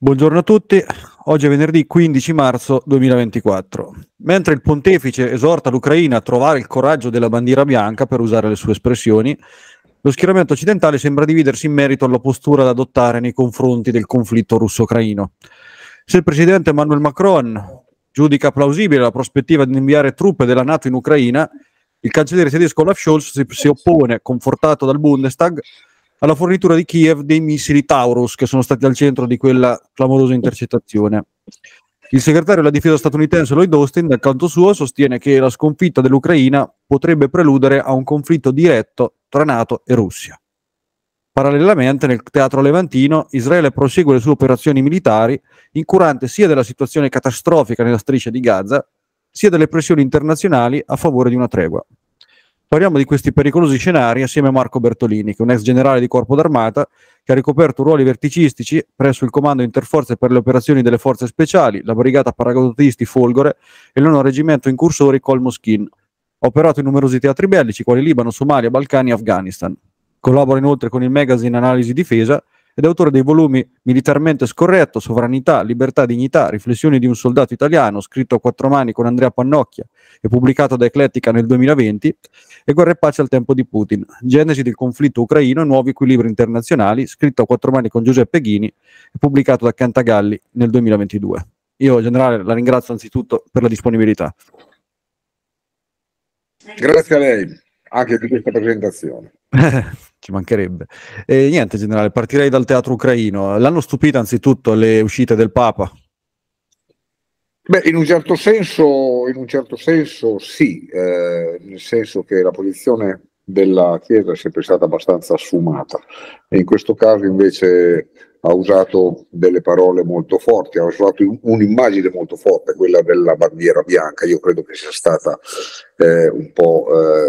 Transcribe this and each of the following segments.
Buongiorno a tutti, oggi è venerdì 15 marzo 2024. Mentre il pontefice esorta l'Ucraina a trovare il coraggio della bandiera bianca, per usare le sue espressioni, lo schieramento occidentale sembra dividersi in merito alla postura da adottare nei confronti del conflitto russo-ucraino. Se il presidente Emmanuel Macron giudica plausibile la prospettiva di inviare truppe della NATO in Ucraina, il cancelliere tedesco Olaf Scholz si oppone, confortato dal Bundestag, alla fornitura di Kiev dei missili Taurus, che sono stati al centro di quella clamorosa intercettazione. Il segretario della difesa statunitense Lloyd Austin, dal canto suo, sostiene che la sconfitta dell'Ucraina potrebbe preludere a un conflitto diretto tra NATO e Russia. Parallelamente, nel teatro levantino, Israele prosegue le sue operazioni militari, incurante sia della situazione catastrofica nella striscia di Gaza, sia delle pressioni internazionali a favore di una tregua. Parliamo di questi pericolosi scenari assieme a Marco Bertolini, che è un ex generale di corpo d'armata che ha ricoperto ruoli verticistici presso il Comando Interforze per le operazioni delle forze speciali, la Brigata Paracadutisti Folgore e il 9° Reggimento Incursori Kol Moschin. Ha operato in numerosi teatri bellici quali Libano, Somalia, Balcani e Afghanistan. Collabora inoltre con il magazine Analisi Difesa ed è autore dei volumi Militarmente scorretto, Sovranità, Libertà, Dignità, Riflessioni di un soldato italiano, scritto a 4 mani con Andrea Pannocchia e pubblicato da Eclettica nel 2020, e Guerra e pace al tempo di Putin, Genesi del conflitto ucraino e nuovi equilibri internazionali, scritto a 4 mani con Giuseppe Ghini e pubblicato da Cantagalli nel 2022. Io, generale, la ringrazio anzitutto per la disponibilità. Grazie a lei anche di questa presentazione. Ci mancherebbe. E niente, generale, partirei dal teatro ucraino. L'hanno stupita anzitutto le uscite del Papa? Beh, in un certo senso sì, nel senso che la posizione della Chiesa è sempre stata abbastanza sfumata e in questo caso invece ha usato delle parole molto forti, ha usato un'immagine molto forte, quella della bandiera bianca. Io credo che sia stata un po'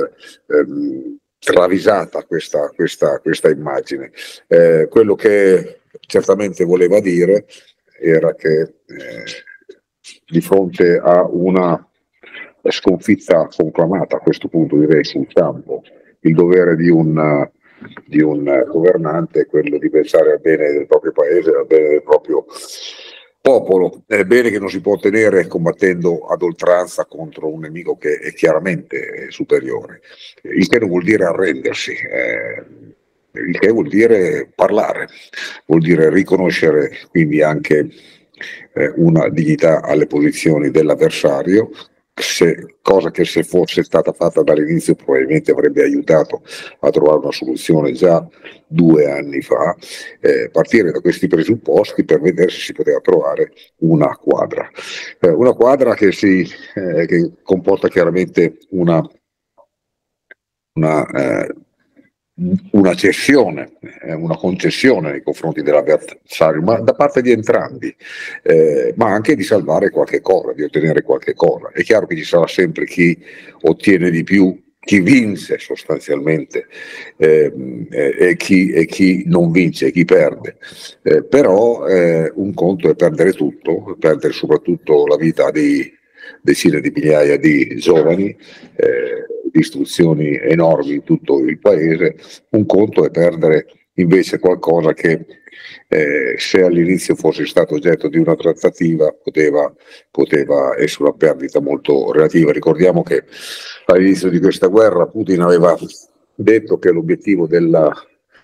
travisata questa immagine. Quello che certamente voleva dire era che di fronte a una sconfitta conclamata, a questo punto direi sul campo, il dovere di un governante è quello di pensare al bene del proprio paese, al bene del proprio popolo. È bene che non si può ottenere combattendo ad oltranza contro un nemico che è chiaramente superiore, il che non vuol dire arrendersi, il che vuol dire parlare, vuol dire riconoscere quindi anche una dignità alle posizioni dell'avversario, cosa che se fosse stata fatta dall'inizio probabilmente avrebbe aiutato a trovare una soluzione già 2 anni fa, partire da questi presupposti per vedere se si poteva trovare una quadra che comporta chiaramente una cessione, una concessione nei confronti dell'avversario, ma da parte di entrambi, ma anche di salvare qualche cosa, di ottenere qualche cosa. È chiaro che ci sarà sempre chi ottiene di più, chi vince sostanzialmente, e chi non vince, chi perde. Però un conto è perdere tutto, perdere soprattutto la vita di decine di migliaia di giovani, distruzioni enormi in tutto il paese. Un conto è perdere invece qualcosa che se all'inizio fosse stato oggetto di una trattativa poteva essere una perdita molto relativa. Ricordiamo che all'inizio di questa guerra Putin aveva detto che l'obiettivo della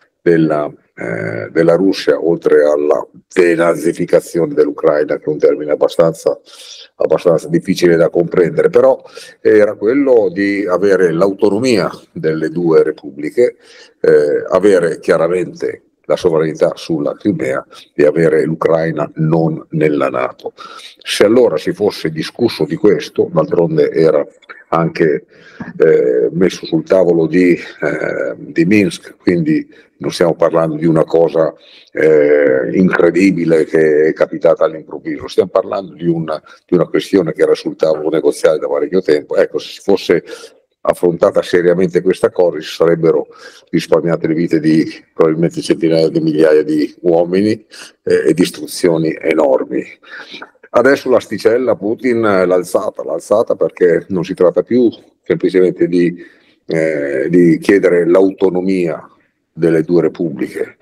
Russia, oltre alla denazificazione dell'Ucraina, che è un termine abbastanza difficile da comprendere, però era quello di avere l'autonomia delle 2 repubbliche, avere chiaramente la sovranità sulla Crimea e avere l'Ucraina non nella NATO. Se allora si fosse discusso di questo, d'altronde era anche messo sul tavolo di Minsk, quindi non stiamo parlando di una cosa incredibile che è capitata all'improvviso, stiamo parlando di una questione che era sul tavolo negoziale da parecchio tempo. Ecco, se si fosse affrontata seriamente questa cosa si sarebbero risparmiate le vite di probabilmente centinaia di migliaia di uomini e distruzioni enormi. Adesso l'asticella Putin l'ha alzata perché non si tratta più semplicemente di chiedere l'autonomia delle 2 repubbliche,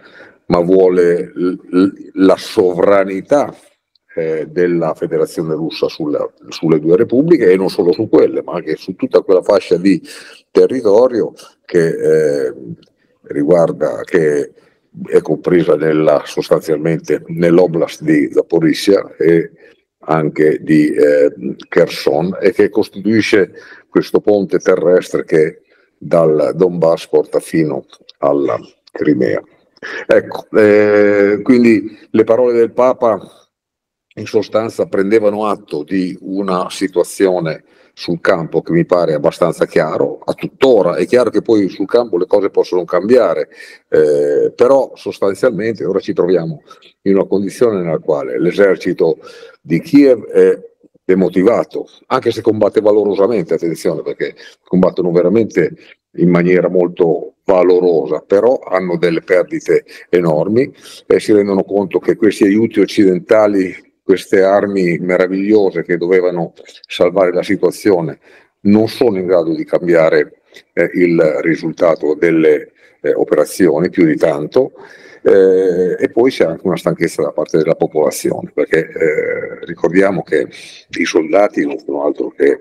ma vuole la sovranità della Federazione Russa sulle due repubbliche, e non solo su quelle, ma anche su tutta quella fascia di territorio che riguarda, che è compresa sostanzialmente nell'oblast di Zaporizhzhia e anche di Kherson, e che costituisce questo ponte terrestre che dal Donbass porta fino alla Crimea. Ecco, quindi le parole del Papa in sostanza prendevano atto di una situazione sul campo che mi pare abbastanza chiaro, a tuttora è chiaro che poi sul campo le cose possono cambiare, però sostanzialmente ora ci troviamo in una condizione nella quale l'esercito di Kiev è demotivato, anche se combatte valorosamente, attenzione, perché combattono veramente in maniera molto valorosa, però hanno delle perdite enormi e si rendono conto che questi aiuti occidentali, queste armi meravigliose che dovevano salvare la situazione, non sono in grado di cambiare il risultato delle operazioni più di tanto, e poi c'è anche una stanchezza da parte della popolazione, perché ricordiamo che i soldati non sono altro che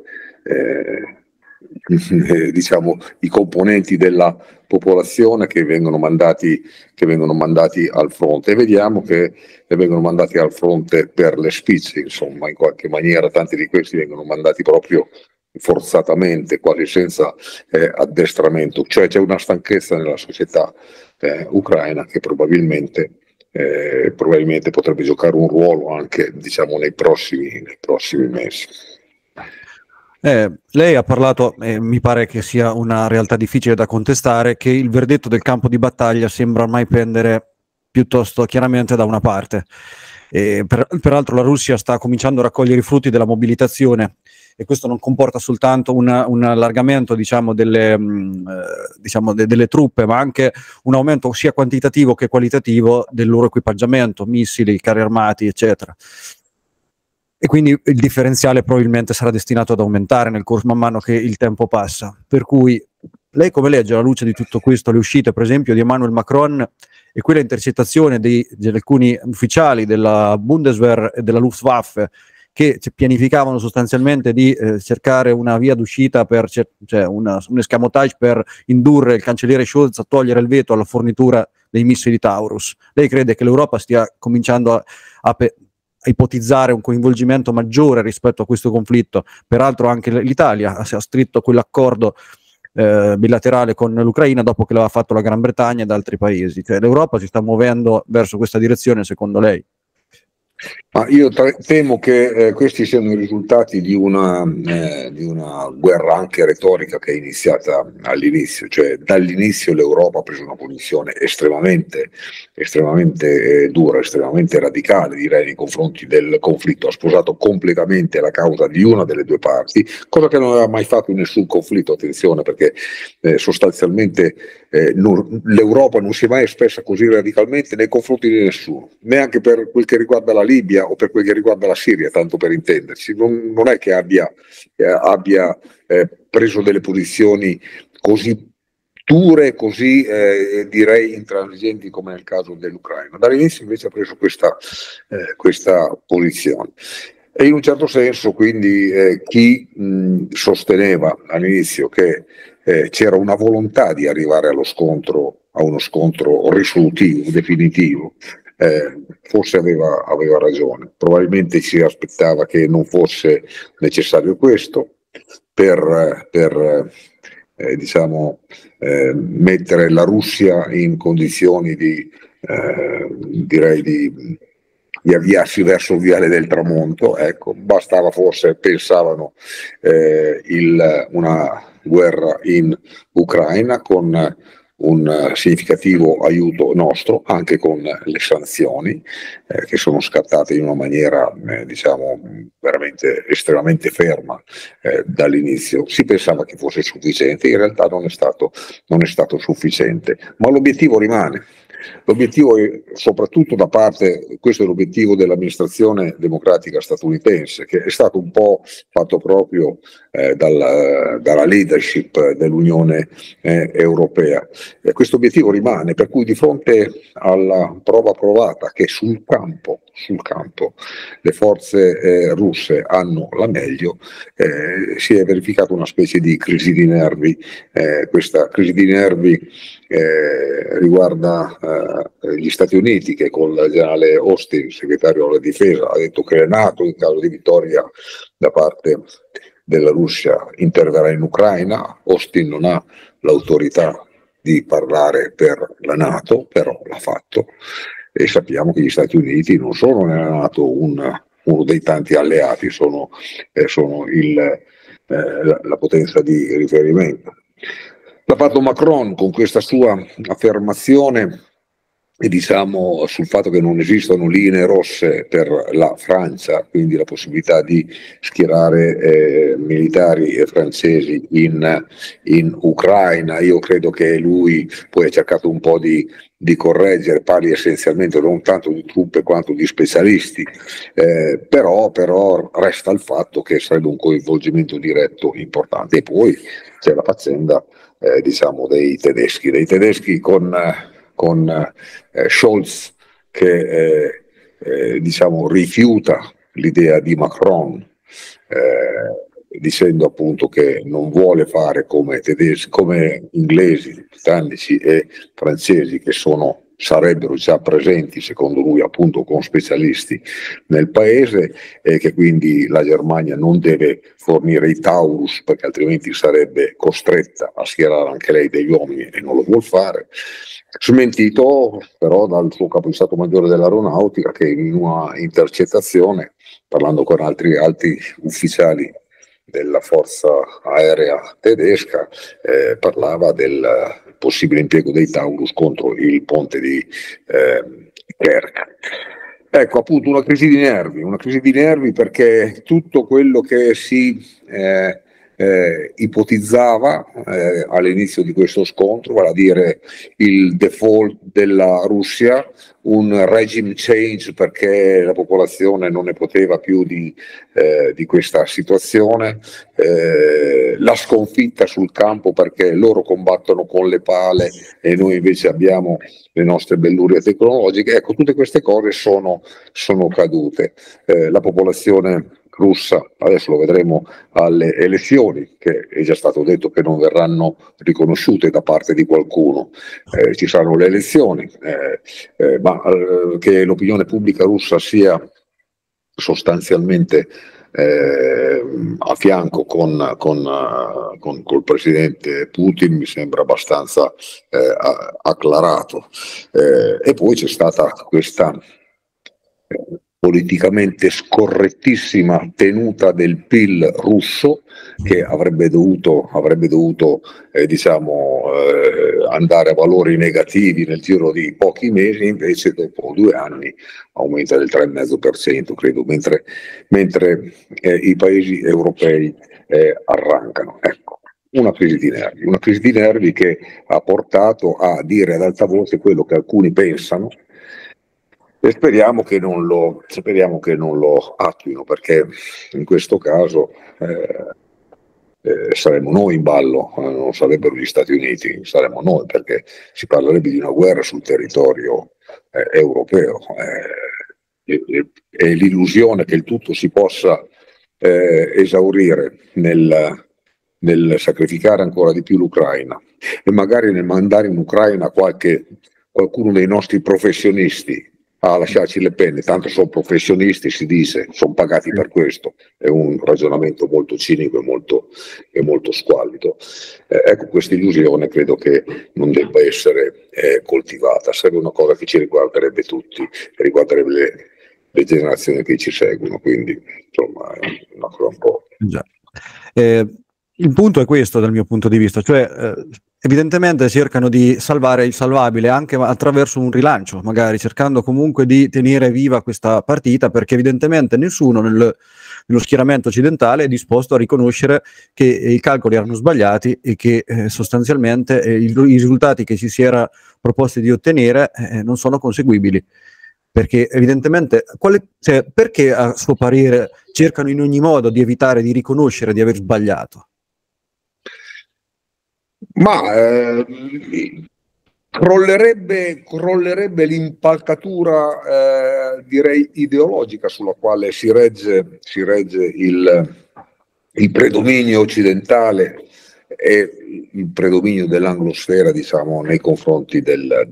diciamo i componenti della popolazione che vengono mandati al fronte, e vediamo che vengono mandati al fronte per le spicce, insomma, in qualche maniera tanti di questi vengono mandati proprio forzatamente, quasi senza addestramento, cioè c'è una stanchezza nella società ucraina che probabilmente potrebbe giocare un ruolo anche, diciamo, nei prossimi mesi. Lei ha parlato, mi pare che sia una realtà difficile da contestare, che il verdetto del campo di battaglia sembra ormai pendere piuttosto chiaramente da una parte. Peraltro la Russia sta cominciando a raccogliere i frutti della mobilitazione, e questo non comporta soltanto un allargamento, diciamo, delle truppe, ma anche un aumento sia quantitativo che qualitativo del loro equipaggiamento, missili, carri armati, eccetera. E quindi il differenziale probabilmente sarà destinato ad aumentare nel corso man mano che il tempo passa. Per cui lei come legge, alla luce di tutto questo, le uscite per esempio di Emmanuel Macron e quella intercettazione di alcuni ufficiali della Bundeswehr e della Luftwaffe che pianificavano sostanzialmente di cercare una via d'uscita, un escamotage per indurre il cancelliere Scholz a togliere il veto alla fornitura dei missili Taurus? Lei crede che l'Europa stia cominciando a ipotizzare un coinvolgimento maggiore rispetto a questo conflitto? Peraltro anche l'Italia ha stretto quell'accordo bilaterale con l'Ucraina dopo che l'aveva fatto la Gran Bretagna ed altri paesi. Cioè, l'Europa si sta muovendo verso questa direzione, secondo lei? Ma io temo che questi siano i risultati di una guerra anche retorica che è iniziata all'inizio, cioè dall'inizio l'Europa ha preso una posizione estremamente dura, estremamente radicale, direi, nei confronti del conflitto, ha sposato completamente la causa di una delle due parti, cosa che non aveva mai fatto in nessun conflitto, attenzione, perché sostanzialmente l'Europa non si è mai espressa così radicalmente nei confronti di nessuno, neanche per quel che riguarda la Libia o per quel che riguarda la Siria, tanto per intenderci. Non è che abbia preso delle posizioni così dure, così direi intransigenti come nel caso dell'Ucraina. Dall'inizio invece ha preso questa posizione. E in un certo senso quindi chi sosteneva all'inizio che c'era una volontà di arrivare a uno scontro risolutivo, definitivo, forse aveva ragione. Probabilmente si aspettava che non fosse necessario questo per mettere la Russia in condizioni di avviarsi verso il viale del tramonto. Ecco, bastava forse, pensavano, una guerra in Ucraina con un significativo aiuto nostro, anche con le sanzioni che sono scattate in una maniera veramente estremamente ferma dall'inizio. Si pensava che fosse sufficiente, in realtà non è stato sufficiente, ma l'obiettivo rimane. L'obiettivo è soprattutto questo è l'obiettivo dell'amministrazione democratica statunitense, che è stato un po' fatto proprio dalla leadership dell'Unione Europea, questo obiettivo rimane, per cui di fronte alla prova provata che sul campo le forze russe hanno la meglio, si è verificata una specie di crisi di nervi. Questa crisi di nervi riguarda gli Stati Uniti, che con il generale Austin, segretario della difesa, ha detto che la NATO, in caso di vittoria da parte della Russia, interverrà in Ucraina. Austin non ha l'autorità di parlare per la NATO, però l'ha fatto, e sappiamo che gli Stati Uniti non sono nella NATO uno dei tanti alleati, sono la potenza di riferimento. L'ha fatto Macron con questa sua affermazione, e diciamo sul fatto che non esistono linee rosse per la Francia, quindi la possibilità di schierare militari francesi in Ucraina. Io credo che lui poi ha cercato un po' di correggere, parli essenzialmente non tanto di truppe quanto di specialisti, però resta il fatto che sarebbe un coinvolgimento diretto importante. E poi c'è la faccenda diciamo dei tedeschi con Scholz che diciamo rifiuta l'idea di Macron, dicendo appunto che non vuole fare come inglesi, britannici e francesi, che sarebbero già presenti, secondo lui, appunto con specialisti nel paese, e che quindi la Germania non deve fornire i Taurus perché altrimenti sarebbe costretta a schierare anche lei degli uomini, e non lo vuol fare. Smentito però dal suo capo di Stato Maggiore dell'Aeronautica, che in una intercettazione, parlando con altri alti ufficiali della forza aerea tedesca, parlava del possibile impiego dei Taurus contro il ponte di Kerch. Ecco, appunto, una crisi di nervi perché tutto quello che si ipotizzava all'inizio di questo scontro, vale a dire il default della Russia, un regime change perché la popolazione non ne poteva più di questa situazione, la sconfitta sul campo perché loro combattono con le pale e noi invece abbiamo le nostre bellurie tecnologiche. Ecco, tutte queste cose sono cadute. La popolazione russa, adesso lo vedremo alle elezioni, che è già stato detto che non verranno riconosciute da parte di qualcuno, ci saranno le elezioni, ma che l'opinione pubblica russa sia sostanzialmente a fianco col presidente Putin mi sembra abbastanza acclarato, e poi c'è stata questa politicamente scorrettissima tenuta del PIL russo, che avrebbe dovuto andare a valori negativi nel giro di pochi mesi, invece dopo 2 anni aumenta del 3,5%, credo, mentre i paesi europei arrancano. Ecco, una crisi di nervi che ha portato a dire ad alta voce quello che alcuni pensano, e speriamo che non lo attuino, perché in questo caso saremmo noi in ballo, non sarebbero gli Stati Uniti, saremmo noi, perché si parlerebbe di una guerra sul territorio europeo, e l'illusione che il tutto si possa esaurire nel sacrificare ancora di più l'Ucraina, e magari nel mandare in Ucraina qualcuno dei nostri professionisti a lasciarci le penne, tanto sono professionisti, si dice, sono pagati per questo. È un ragionamento molto cinico e molto squallido. Ecco, questa illusione credo che non debba essere coltivata, sarebbe una cosa che ci riguarderebbe tutti, riguarderebbe le generazioni che ci seguono, quindi insomma è una cosa un po'. Già. Il punto è questo dal mio punto di vista, cioè evidentemente cercano di salvare il salvabile anche attraverso un rilancio, magari cercando comunque di tenere viva questa partita, perché evidentemente nessuno nello schieramento occidentale è disposto a riconoscere che i calcoli erano sbagliati e che sostanzialmente i risultati che ci si era proposti di ottenere non sono conseguibili. Perché evidentemente, perché a suo parere cercano in ogni modo di evitare di riconoscere di aver sbagliato? Ma crollerebbe l'impalcatura, direi, ideologica sulla quale si regge il predominio occidentale e il predominio dell'anglosfera, diciamo, nei confronti del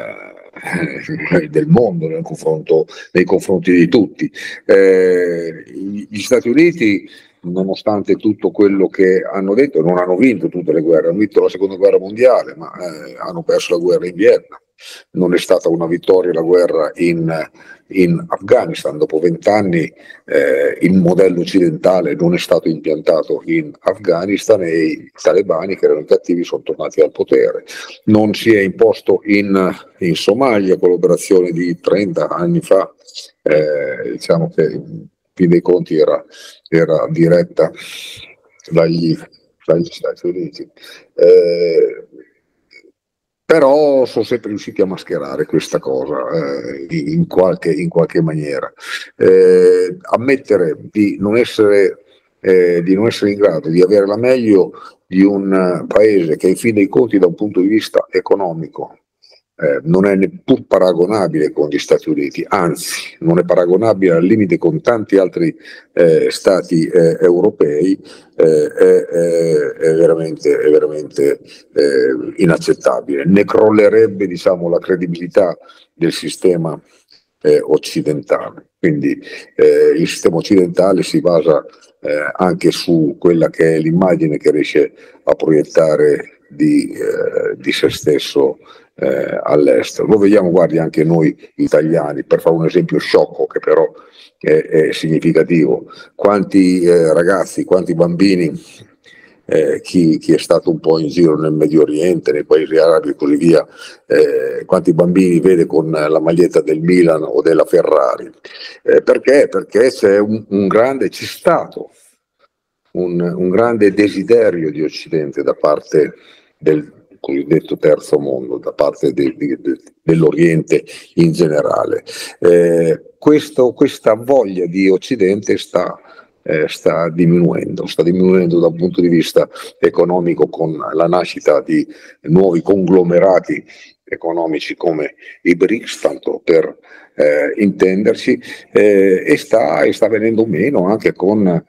mondo, nei confronti di tutti. Gli Stati Uniti, nonostante tutto quello che hanno detto, non hanno vinto tutte le guerre, hanno vinto la seconda guerra mondiale, ma hanno perso la guerra in Vietnam. Non è stata una vittoria la guerra in Afghanistan. Dopo 20 anni il modello occidentale non è stato impiantato in Afghanistan e i talebani, che erano cattivi, sono tornati al potere. Non si è imposto in Somalia, con l'operazione di 30 anni fa, diciamo che in fin dei conti era diretta dagli Stati Uniti. Però sono sempre riusciti a mascherare questa cosa in qualche maniera. Ammettere di non essere in grado di avere la meglio di un paese che in fin dei conti, da un punto di vista economico, non è neppur paragonabile con gli Stati Uniti, anzi non è paragonabile al limite con tanti altri stati europei, è veramente inaccettabile. Ne crollerebbe, diciamo, la credibilità del sistema occidentale. Quindi il sistema occidentale si basa anche su quella che è l'immagine che riesce a proiettare di se stesso all'estero. Lo vediamo, guardi, anche noi italiani, per fare un esempio sciocco che però è significativo. Quanti ragazzi, quanti bambini, chi è stato un po' in giro nel Medio Oriente, nei paesi arabi e così via, quanti bambini vede con la maglietta del Milan o della Ferrari? Perché? Perché c'è stato un grande desiderio di Occidente da parte del cosiddetto terzo mondo, da parte dell'Oriente in generale. Questa voglia di Occidente sta diminuendo da un punto di vista economico, con la nascita di nuovi conglomerati economici come i BRICS, tanto per intenderci, e sta venendo meno anche con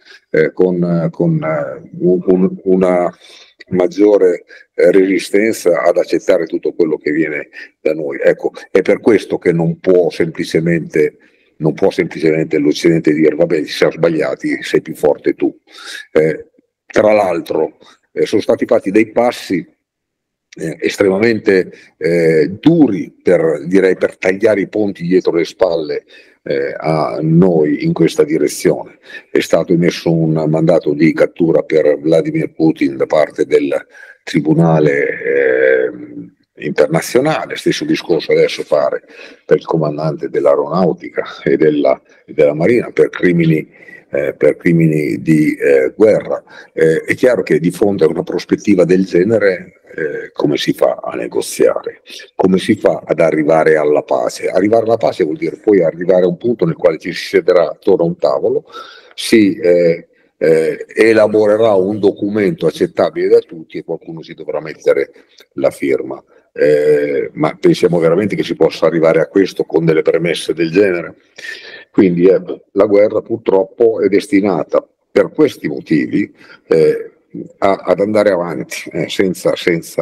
una maggiore resistenza ad accettare tutto quello che viene da noi. Ecco, è per questo che non può semplicemente l'Occidente dire: vabbè, ci siamo sbagliati, sei più forte tu. Tra l'altro sono stati fatti dei passi estremamente duri per tagliare i ponti dietro le spalle a noi in questa direzione. È stato emesso un mandato di cattura per Vladimir Putin da parte del Tribunale internazionale. Stesso discorso adesso fare per il comandante dell'aeronautica e della Marina per crimini di guerra. È chiaro che di fronte a una prospettiva del genere, come si fa a negoziare? Come si fa ad arrivare alla pace? Arrivare alla pace vuol dire poi arrivare a un punto nel quale ci si siederà attorno a un tavolo, si elaborerà un documento accettabile da tutti e qualcuno si dovrà mettere la firma. Ma pensiamo veramente che si possa arrivare a questo con delle premesse del genere? Quindi la guerra purtroppo è destinata, per questi motivi, ad andare avanti senza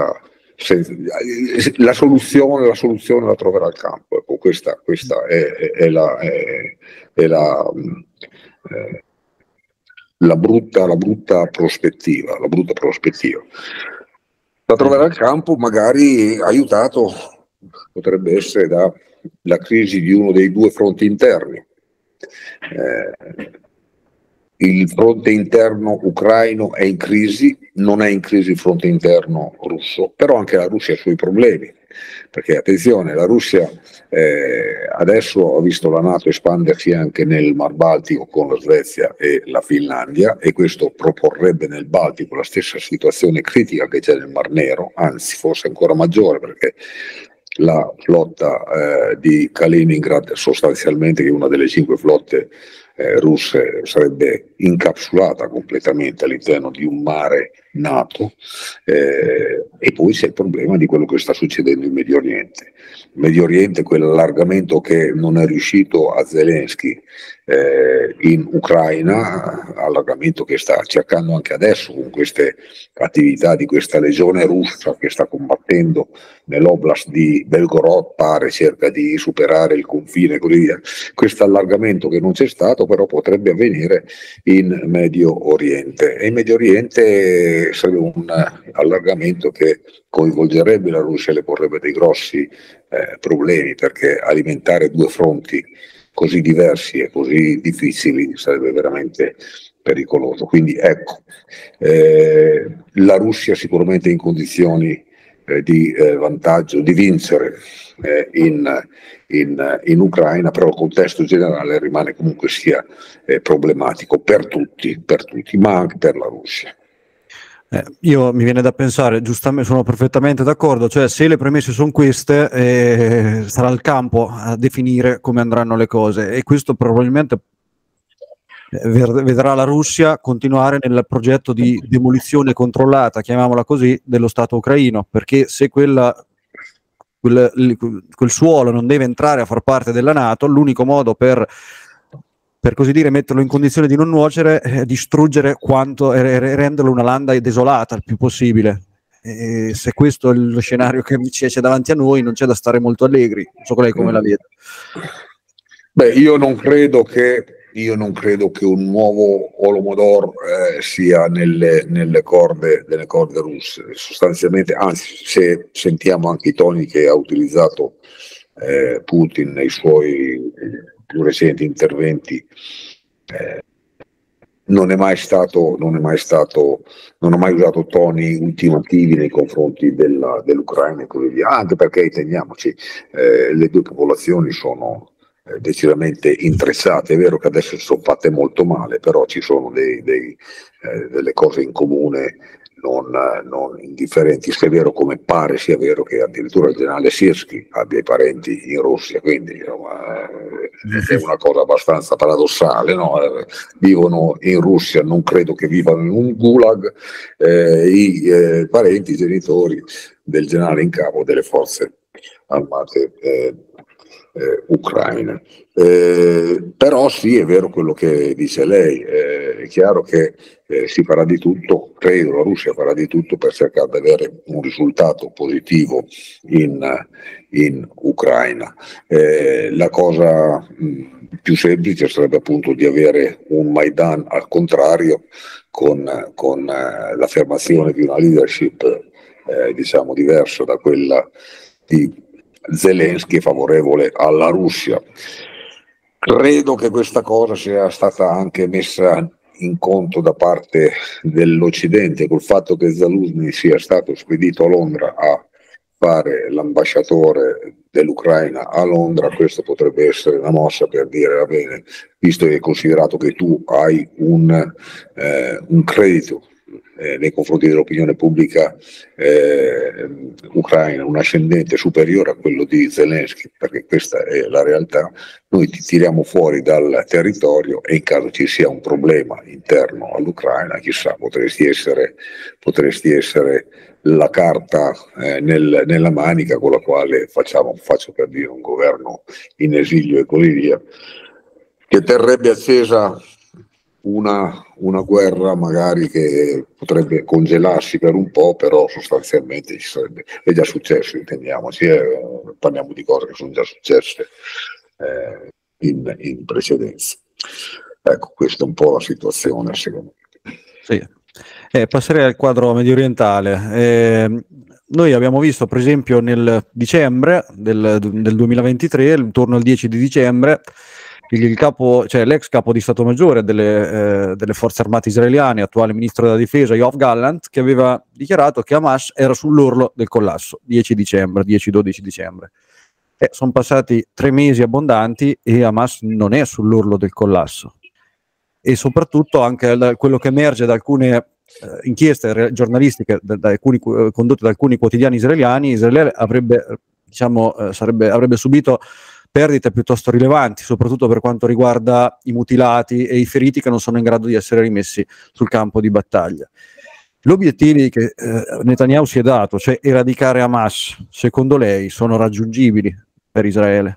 la soluzione la troverà il campo. Ecco, questa è la brutta prospettiva. La troverà il campo, magari aiutato, potrebbe essere, dalla crisi di uno dei due fronti interni. Il fronte interno ucraino è in crisi, non è in crisi il fronte interno russo, però anche la Russia ha i suoi problemi, perché attenzione, la Russia adesso ha visto la NATO espandersi anche nel Mar Baltico con la Svezia e la Finlandia, e questo proporrebbe nel Baltico la stessa situazione critica che c'è nel Mar Nero, anzi forse ancora maggiore, perché la flotta di Kaliningrad, sostanzialmente, che è una delle 5 flotte russe sarebbe incapsulata completamente all'interno di un mare NATO, e poi c'è il problema di quello che sta succedendo in Medio Oriente. Medio Oriente, quell'allargamento che non è riuscito a Zelensky in Ucraina, allargamento che sta cercando anche adesso con queste attività di questa legione russa che sta combattendo nell'oblast di Belgorod, pare cerca di superare il confine e così via. Questo allargamento che non c'è stato però potrebbe avvenire in Medio Oriente, e in Medio Oriente sarebbe un allargamento che coinvolgerebbe la Russia e le porrebbe dei grossi problemi, perché alimentare due fronti così diversi e così difficili sarebbe veramente pericoloso. Quindi ecco, la Russia sicuramente è in condizioni di vantaggio, di vincere in Ucraina, però il contesto generale rimane comunque sia problematico per tutti, ma anche per la Russia. Io mi viene da pensare, giustamente, sono perfettamente d'accordo, cioè se le premesse sono queste, sarà il campo a definire come andranno le cose, e questo probabilmente vedrà la Russia continuare nel progetto di demolizione controllata, chiamiamola così, dello Stato ucraino, perché se quel suolo non deve entrare a far parte della NATO, l'unico modo per così dire metterlo in condizione di non nuocere è distruggere quanto e renderlo una landa desolata il più possibile. E se questo è lo scenario che c'è davanti a noi, non c'è da stare molto allegri. Non so lei come la vede. Beh, io non credo che un nuovo Holodomor sia nelle corde russe, sostanzialmente, anzi, se sentiamo anche i toni che ha utilizzato Putin nei suoi più recenti interventi, non ho mai usato toni ultimativi nei confronti dell'Ucraina e così via, anche perché, intendiamoci, le due popolazioni sono decisamente intrecciate. È vero che adesso si sono fatte molto male, però ci sono delle cose in comune non indifferenti, se è vero, come pare sia vero che addirittura il generale Sirski abbia i parenti in Russia, quindi insomma, è una cosa abbastanza paradossale, no? Vivono in Russia, non credo che vivano in un gulag, i parenti, i genitori del generale in capo delle forze armate ucraine. Però sì, è vero quello che dice lei, è chiaro che si farà di tutto, credo la Russia farà di tutto per cercare di avere un risultato positivo in Ucraina. La cosa più semplice sarebbe appunto di avere un Maidan al contrario, con l'affermazione di una leadership diciamo diversa da quella di Zelensky, favorevole alla Russia. Credo che questa cosa sia stata anche messa in conto da parte dell'Occidente, col fatto che Zaluzny sia stato spedito a Londra a fare l'ambasciatore dell'Ucraina a Londra. Questo potrebbe essere una mossa per dire: va bene, visto che è considerato che tu hai un credito nei confronti dell'opinione pubblica ucraina, un ascendente superiore a quello di Zelensky, perché questa è la realtà, noi ti tiriamo fuori dal territorio, e in caso ci sia un problema interno all'Ucraina, chissà, potresti essere la carta nella manica con la quale faccio per dire, un governo in esilio e così via, che terrebbe accesa una guerra magari che potrebbe congelarsi per un po', però sostanzialmente ci sarebbe, è già successo, intendiamoci, parliamo di cose che sono già successe in precedenza. Ecco, questa è un po' la situazione, secondo me. Sì. Passerei al quadro medio orientale. Noi abbiamo visto, per esempio, nel dicembre del 2023, intorno al 10 di dicembre, l'ex capo di Stato Maggiore delle forze armate israeliane, attuale ministro della difesa, Yoav Gallant, che aveva dichiarato che Hamas era sull'orlo del collasso, 10-12 dicembre. Sono passati 3 mesi abbondanti e Hamas non è sull'orlo del collasso. E soprattutto anche quello che emerge da alcune inchieste giornalistiche condotte da alcuni quotidiani israeliani, Israele avrebbe subito perdite piuttosto rilevanti, soprattutto per quanto riguarda i mutilati e i feriti che non sono in grado di essere rimessi sul campo di battaglia. Gli obiettivi che Netanyahu si è dato, cioè eradicare Hamas, secondo lei sono raggiungibili per Israele?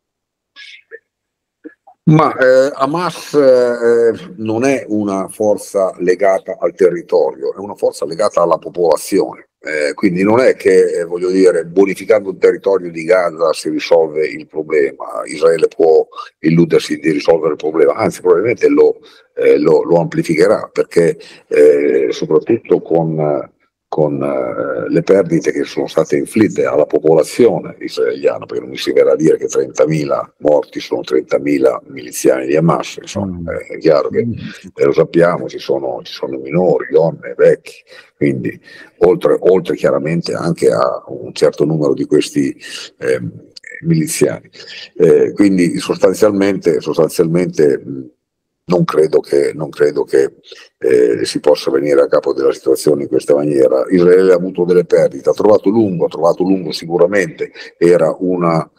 Ma Hamas non è una forza legata al territorio, è una forza legata alla popolazione. Quindi non è che, voglio dire, bonificando il territorio di Gaza si risolve il problema. Israele può illudersi di risolvere il problema, anzi probabilmente lo amplificherà, perché soprattutto con le perdite che sono state inflitte alla popolazione israeliana, perché non mi si verrà a dire che 30.000 morti sono 30.000 miliziani di Hamas, insomma, è chiaro che lo sappiamo, ci sono minori, donne, vecchi, quindi oltre chiaramente anche a un certo numero di questi miliziani. Quindi sostanzialmente non credo che si possa venire a capo della situazione in questa maniera. Israele ha avuto delle perdite, ha trovato lungo sicuramente, era una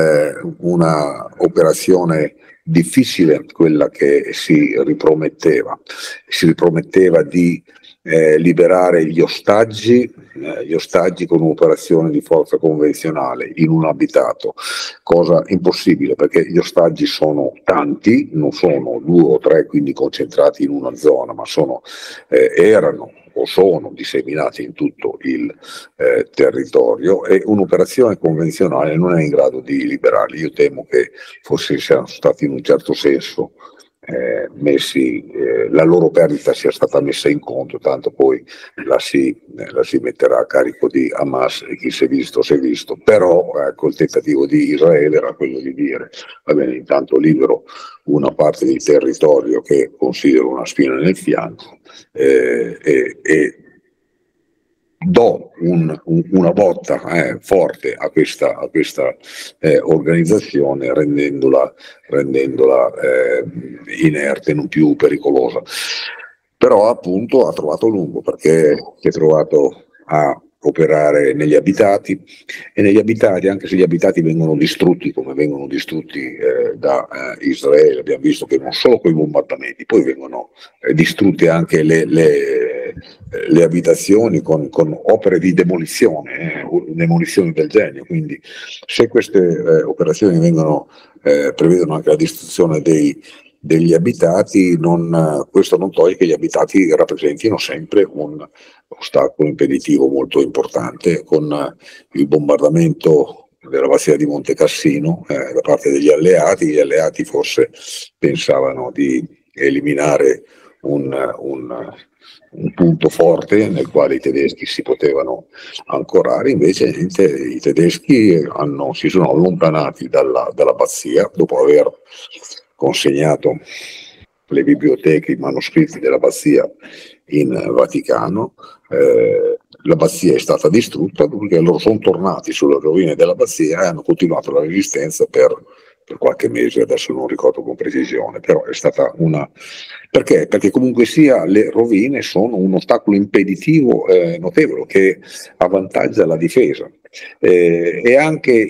operazione difficile quella che si riprometteva di liberare gli ostaggi con un'operazione di forza convenzionale in un abitato, cosa impossibile perché gli ostaggi sono tanti, non sono 2 o 3 quindi concentrati in una zona, ma erano o sono disseminati in tutto il territorio, e un'operazione convenzionale non è in grado di liberarli. Io temo che forse siano stati in un certo senso la loro perdita sia stata messa in conto, tanto poi la si metterà a carico di Hamas, e chi si è visto, però ecco, il tentativo di Israele era quello di dire va bene, intanto libero una parte del territorio che considero una spina nel fianco e do una botta forte a questa organizzazione, rendendola inerte, non più pericolosa. Però appunto ha trovato lungo, perché si è trovato a operare negli abitati, e negli abitati, anche se gli abitati vengono distrutti come vengono distrutti da Israele, abbiamo visto che non solo con i bombardamenti, poi vengono distrutte anche le abitazioni con opere di demolizione del genere. Quindi se queste operazioni prevedono anche la distruzione degli abitati, questo non toglie che gli abitati rappresentino sempre un ostacolo impeditivo molto importante. Con il bombardamento della Bastia di Monte Cassino da parte degli alleati, gli alleati forse pensavano di eliminare un punto forte nel quale i tedeschi si potevano ancorare, invece i tedeschi si sono allontanati dall'abbazia dopo aver consegnato le biblioteche, i manoscritti dell'abbazia in Vaticano. L'abbazia è stata distrutta, perché loro sono tornati sulle rovine dell'abbazia e hanno continuato la resistenza per qualche mese, adesso non ricordo con precisione, però è stata Perché? Perché comunque sia le rovine sono un ostacolo impeditivo notevole che avvantaggia la difesa. E anche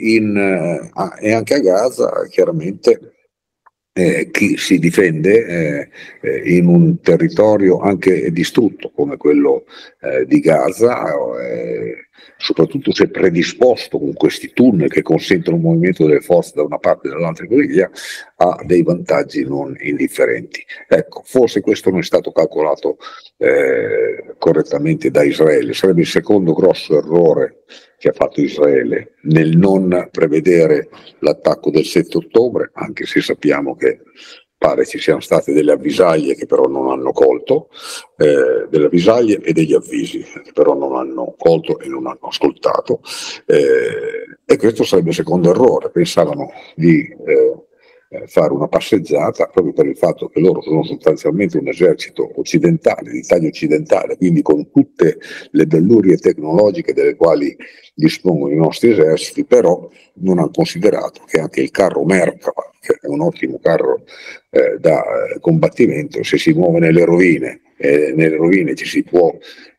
a Gaza, chiaramente, chi si difende in un territorio anche distrutto come quello di Gaza, soprattutto se predisposto con questi tunnel che consentono un movimento delle forze da una parte e dall'altra, e così via, ha dei vantaggi non indifferenti. Ecco, forse questo non è stato calcolato correttamente da Israele. Sarebbe il secondo grosso errore che ha fatto Israele nel non prevedere l'attacco del 7 ottobre, anche se sappiamo che pare ci siano state delle avvisaglie che però non hanno colto, delle avvisaglie e degli avvisi che però non hanno colto e non hanno ascoltato, e questo sarebbe il secondo errore. Pensavano di fare una passeggiata, proprio per il fatto che loro sono sostanzialmente un esercito occidentale, di taglio occidentale, quindi con tutte le bellurie tecnologiche delle quali dispongono i nostri eserciti, però non hanno considerato che anche il carro Merkava, che è un ottimo carro da combattimento, se si muove nelle rovine ci si può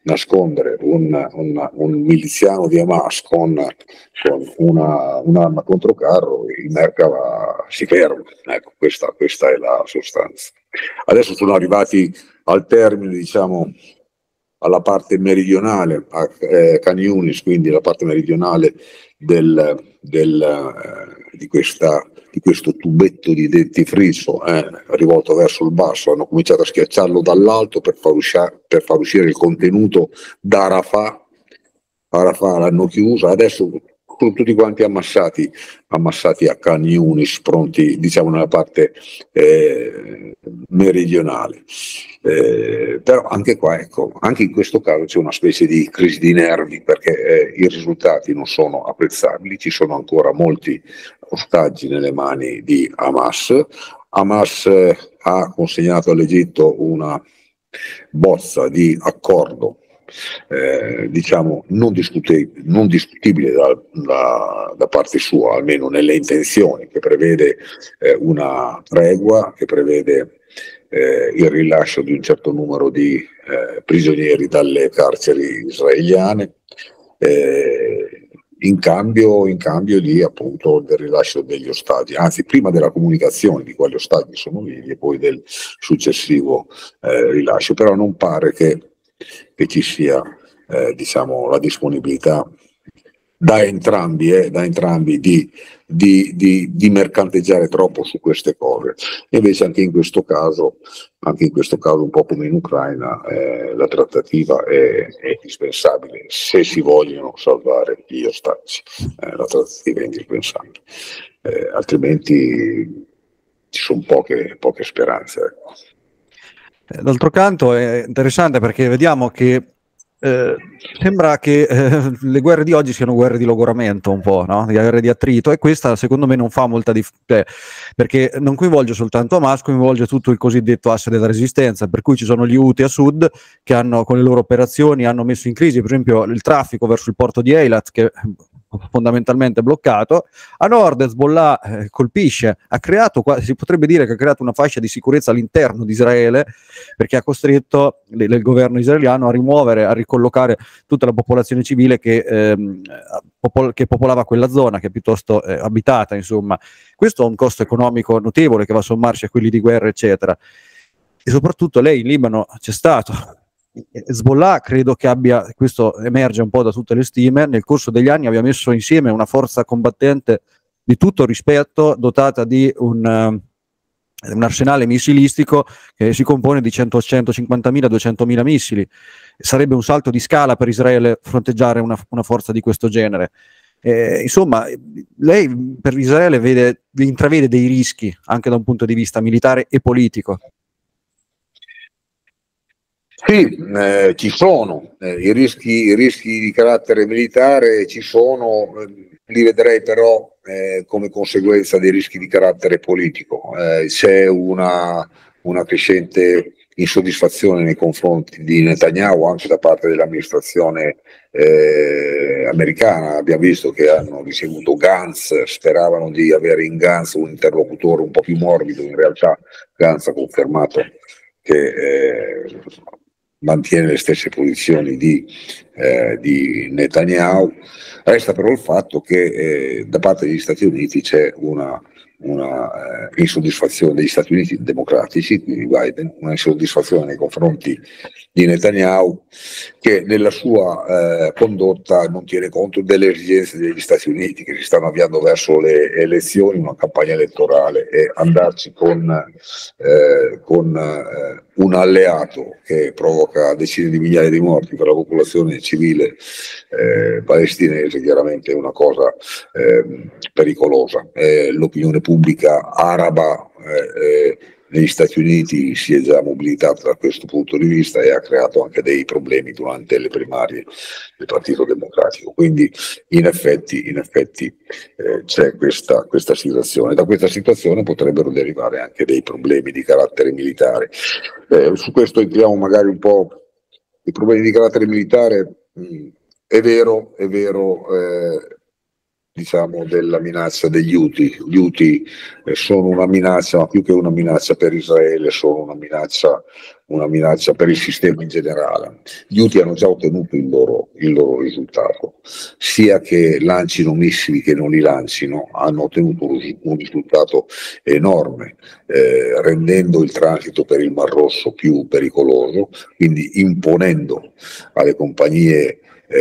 nascondere un miliziano di Hamas con un'arma contro carro, il Merkava si ferma. Ecco, questa è la sostanza. Adesso sono arrivati al termine, diciamo, alla parte meridionale, a Khan Yunis, quindi la parte meridionale di questo tubetto di dentifricio rivolto verso il basso. Hanno cominciato a schiacciarlo dall'alto per far uscire il contenuto da Rafah. A Rafah l'hanno chiuso, adesso sono tutti quanti ammassati a Khan Yunis, pronti, diciamo, nella parte meridionale. Però anche qua, ecco, anche in questo caso c'è una specie di crisi di nervi, perché i risultati non sono apprezzabili, ci sono ancora molti ostaggi nelle mani di Hamas. Hamas ha consegnato all'Egitto una bozza di accordo, diciamo non discutibile da parte sua, almeno nelle intenzioni, che prevede una tregua, che prevede il rilascio di un certo numero di prigionieri dalle carceri israeliane, in cambio di, appunto, del rilascio degli ostaggi, anzi prima della comunicazione di quali ostaggi sono vivi e poi del successivo rilascio. Però non pare che ci sia diciamo la disponibilità da entrambi di mercanteggiare troppo su queste cose. E invece anche in questo caso, un po' come in Ucraina, la trattativa è indispensabile se si vogliono salvare gli ostaggi. La trattativa è indispensabile, altrimenti ci sono poche speranze. Ecco. D'altro canto è interessante perché vediamo che sembra che le guerre di oggi siano guerre di logoramento, un po', no? Di guerre di attrito, e questa secondo me non fa molta differenza, perché non coinvolge soltanto Hamas, coinvolge tutto il cosiddetto asse della resistenza, per cui ci sono gli Houthi a sud che hanno, con le loro operazioni, hanno messo in crisi per esempio il traffico verso il porto di Eilat, che fondamentalmente bloccato. A nord Hezbollah colpisce, si potrebbe dire che ha creato una fascia di sicurezza all'interno di Israele, perché ha costretto il governo israeliano a rimuovere, a ricollocare tutta la popolazione civile che popolava quella zona, che è piuttosto abitata, insomma. Questo ha un costo economico notevole che va a sommarsi a quelli di guerra, eccetera. E soprattutto lei in Libano c'è stato. Hezbollah credo che abbia, questo emerge un po' da tutte le stime, nel corso degli anni abbia messo insieme una forza combattente di tutto rispetto, dotata di un arsenale missilistico che si compone di 150.000, 200.000 missili. Sarebbe un salto di scala per Israele fronteggiare una forza di questo genere. Insomma, lei per Israele intravede dei rischi anche da un punto di vista militare e politico? Sì, ci sono i rischi di carattere militare, ci sono, li vedrei però come conseguenza dei rischi di carattere politico. C'è una crescente insoddisfazione nei confronti di Netanyahu anche da parte dell'amministrazione americana. Abbiamo visto che hanno ricevuto Gantz, speravano di avere in Gantz un interlocutore un po' più morbido, in realtà Gantz ha confermato che mantiene le stesse posizioni di Netanyahu. Resta però il fatto che da parte degli Stati Uniti c'è una insoddisfazione degli Stati Uniti democratici, quindi Biden, una insoddisfazione nei confronti di Netanyahu, che nella sua condotta non tiene conto delle esigenze degli Stati Uniti, che si stanno avviando verso le elezioni, una campagna elettorale, e andarci con un alleato che provoca decine di migliaia di morti per la popolazione civile palestinese, chiaramente è una cosa pericolosa. L'opinione pubblica araba negli Stati Uniti si è già mobilitata da questo punto di vista e ha creato anche dei problemi durante le primarie del Partito Democratico. Quindi in effetti c'è questa situazione. Da questa situazione potrebbero derivare anche dei problemi di carattere militare. Su questo entriamo magari un po'. I problemi di carattere militare, è vero, diciamo, della minaccia degli Houthi. Gli Houthi sono una minaccia, ma più che una minaccia per Israele, sono una minaccia per il sistema in generale. Gli Houthi hanno già ottenuto il loro risultato, sia che lancino missili che non li lancino, hanno ottenuto un risultato enorme, rendendo il transito per il Mar Rosso più pericoloso, quindi imponendo alle compagnie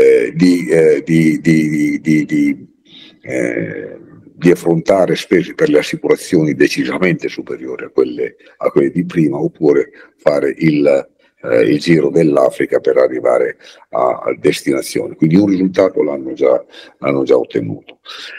di affrontare spese per le assicurazioni decisamente superiori a quelle di prima, oppure fare il giro dell'Africa per arrivare a destinazione. Quindi un risultato l'hanno già ottenuto.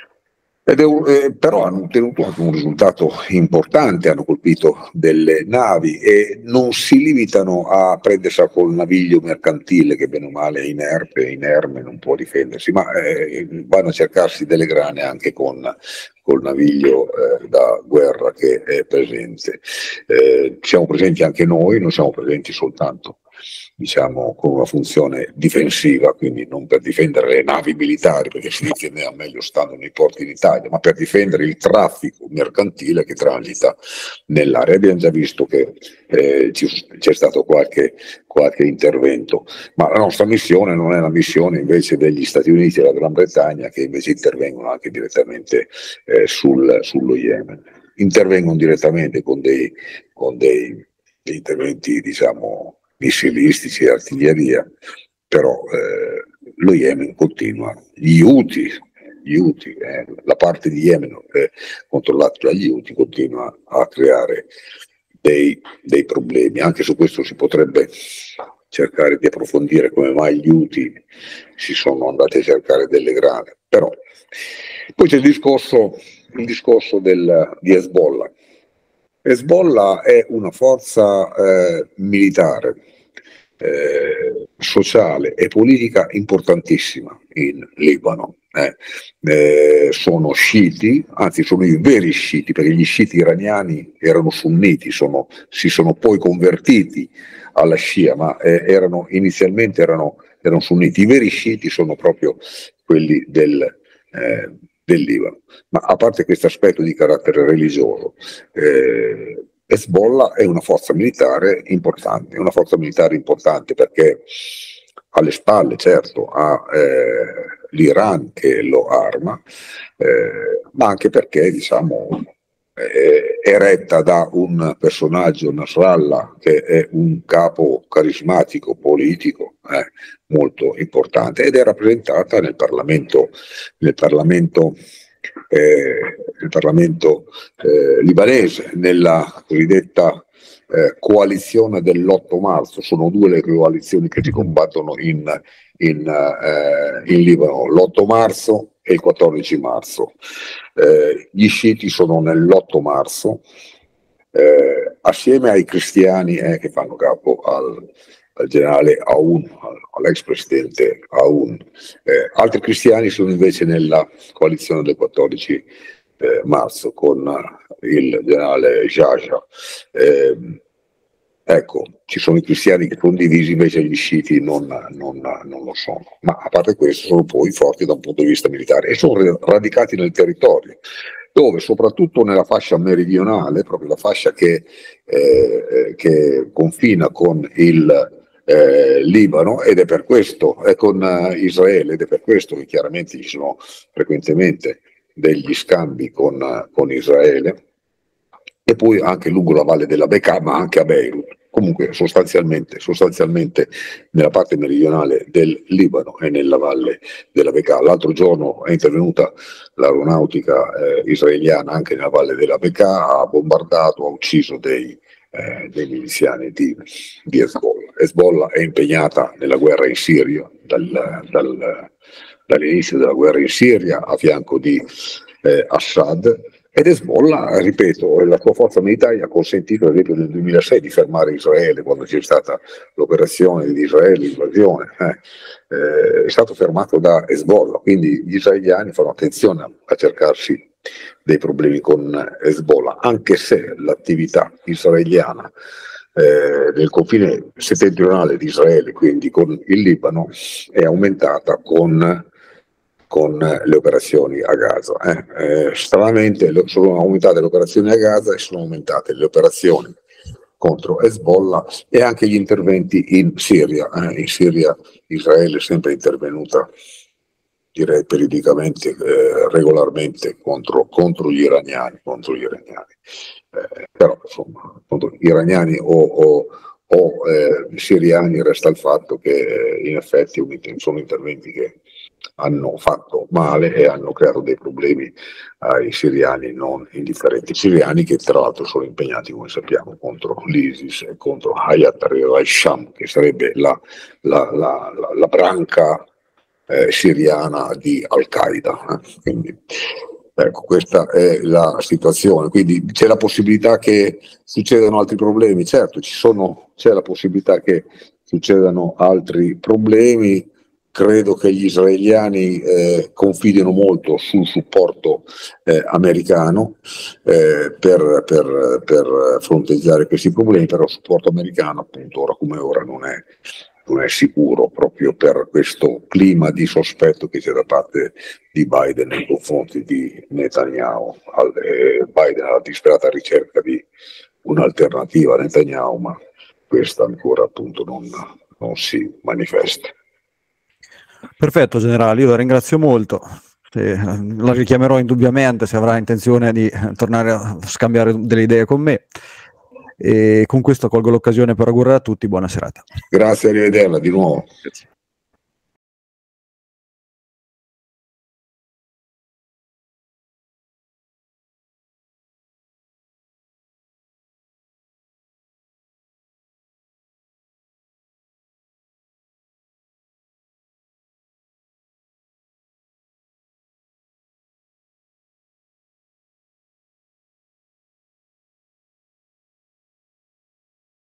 Però hanno ottenuto anche un risultato importante, hanno colpito delle navi e non si limitano a prendersi col naviglio mercantile che bene o male è inerme, non può difendersi, ma vanno a cercarsi delle grane anche col naviglio da guerra che è presente. Siamo presenti anche noi, non siamo presenti soltanto, diciamo, con una funzione difensiva, quindi non per difendere le navi militari, perché si difendeva meglio stando nei porti d'Italia, ma per difendere il traffico mercantile che transita nell'area. Abbiamo già visto che c'è stato qualche intervento, ma la nostra missione non è la missione invece degli Stati Uniti e della Gran Bretagna, che invece intervengono anche direttamente sullo Yemen. Intervengono direttamente con dei interventi, diciamo, missilistici e artiglieria, però lo Yemen continua. Gli Houthi, la parte di Yemen controllata dagli Houthi, continua a creare dei problemi. Anche su questo si potrebbe cercare di approfondire come mai gli Houthi si sono andati a cercare delle grane. Però poi c'è il discorso di Hezbollah. Hezbollah è una forza militare, sociale e politica importantissima in Libano. Sono sciiti, anzi sono i veri sciiti, perché gli sciiti iraniani erano sunniti, si sono poi convertiti alla Shia, ma inizialmente erano sunniti. I veri sciiti sono proprio quelli del Libano. Ma a parte questo aspetto di carattere religioso, Hezbollah è una forza militare importante perché alle spalle, certo, ha l'Iran che lo arma, ma anche perché, diciamo, è retta da un personaggio, Nasrallah, che è un capo carismatico politico molto importante, ed è rappresentata nel Parlamento libanese, nella cosiddetta coalizione dell'8 marzo. Sono due le coalizioni che si combattono in Libano, l'8 marzo e il 14 marzo. Gli sciiti sono nell'8 marzo, assieme ai cristiani che fanno capo al generale Aoun, all'ex presidente Aoun. Altri cristiani sono invece nella coalizione del 14 marzo con il generale Jaja. Ecco, ci sono i cristiani che sono divisi, invece gli sciiti non lo sono. Ma a parte questo sono poi forti da un punto di vista militare e sono radicati nel territorio, dove soprattutto nella fascia meridionale, proprio la fascia che confina con il Libano, ed è per questo, con Israele, ed è per questo che chiaramente ci sono frequentemente degli scambi con Israele, e poi anche lungo la valle della Bekaa, ma anche a Beirut. Comunque sostanzialmente nella parte meridionale del Libano e nella valle della Bekaa. L'altro giorno è intervenuta l'aeronautica israeliana anche nella valle della Bekaa, ha bombardato, ha ucciso dei miliziani di Hezbollah. Hezbollah è impegnata nella guerra in Siria, dall'inizio della guerra in Siria, a fianco di Assad. Ed Hezbollah, ripeto, la sua forza militare ha consentito, ad esempio, nel 2006 di fermare Israele quando c'è stata l'operazione di Israele, l'invasione. È stato fermato da Hezbollah, quindi gli israeliani fanno attenzione a cercarsi dei problemi con Hezbollah, anche se l'attività israeliana nel confine settentrionale di Israele, quindi con il Libano, è aumentata con con le operazioni a Gaza. Stranamente sono aumentate le operazioni a Gaza e sono aumentate le operazioni contro Hezbollah e anche gli interventi in Siria. In Siria Israele è sempre intervenuta, direi periodicamente, regolarmente contro gli iraniani. Però insomma, contro gli iraniani o siriani resta il fatto che in effetti sono interventi che hanno fatto male e hanno creato dei problemi ai siriani non indifferenti, siriani che tra l'altro sono impegnati, come sappiamo, contro l'ISIS e contro Hayat al-Sham, che sarebbe la branca siriana di Al-Qaeda. Quindi ecco, questa è la situazione. Quindi c'è la possibilità che succedano altri problemi, certo, c'è la possibilità che succedano altri problemi. Credo che gli israeliani confidino molto sul supporto americano per fronteggiare questi problemi, però il supporto americano, appunto, ora come ora non è sicuro, proprio per questo clima di sospetto che c'è da parte di Biden nei confronti di Netanyahu. Biden ha la disperata ricerca di un'alternativa a Netanyahu, ma questa ancora appunto non si manifesta. Perfetto, generale, io la ringrazio molto. La richiamerò indubbiamente se avrà intenzione di tornare a scambiare delle idee con me. E con questo colgo l'occasione per augurare a tutti buona serata. Grazie, arrivederla di nuovo. Grazie.